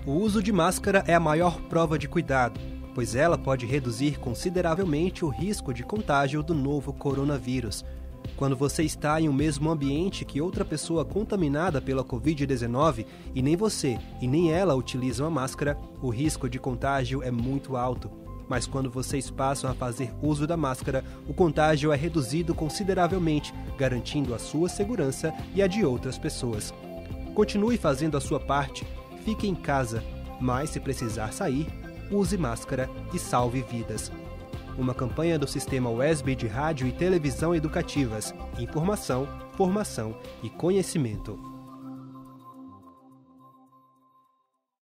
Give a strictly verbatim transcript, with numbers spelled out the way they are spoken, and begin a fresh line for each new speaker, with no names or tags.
O uso de máscara é a maior prova de cuidado, pois ela pode reduzir consideravelmente o risco de contágio do novo coronavírus. Quando você está em um mesmo ambiente que outra pessoa contaminada pela covid dezenove e nem você e nem ela utilizam a máscara, o risco de contágio é muito alto. Mas quando vocês passam a fazer uso da máscara, o contágio é reduzido consideravelmente, garantindo a sua segurança e a de outras pessoas. Continue fazendo a sua parte, fique em casa, mas se precisar sair, use máscara e salve vidas. Uma campanha do Sistema U E S B de Rádio e Televisão Educativas. Informação, formação e conhecimento.